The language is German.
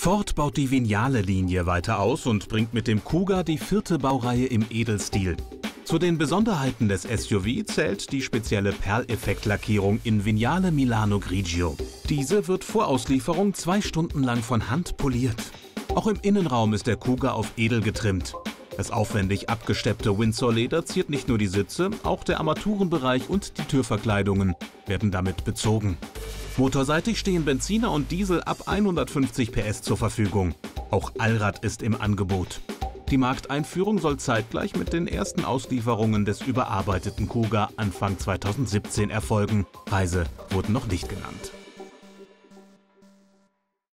Ford baut die Vignale-Linie weiter aus und bringt mit dem Kuga die 4. Baureihe im Edelstil. Zu den Besonderheiten des SUV zählt die spezielle Perleffektlackierung in Vignale Milano Grigio. Diese wird vor Auslieferung 2 Stunden lang von Hand poliert. Auch im Innenraum ist der Kuga auf edel getrimmt. Das aufwendig abgesteppte Windsor-Leder ziert nicht nur die Sitze, auch der Armaturenbereich und die Türverkleidungen werden damit bezogen. Motorseitig stehen Benziner und Diesel ab 150 PS zur Verfügung. Auch Allrad ist im Angebot. Die Markteinführung soll zeitgleich mit den ersten Auslieferungen des überarbeiteten Kuga Anfang 2017 erfolgen. Preise wurden noch nicht genannt.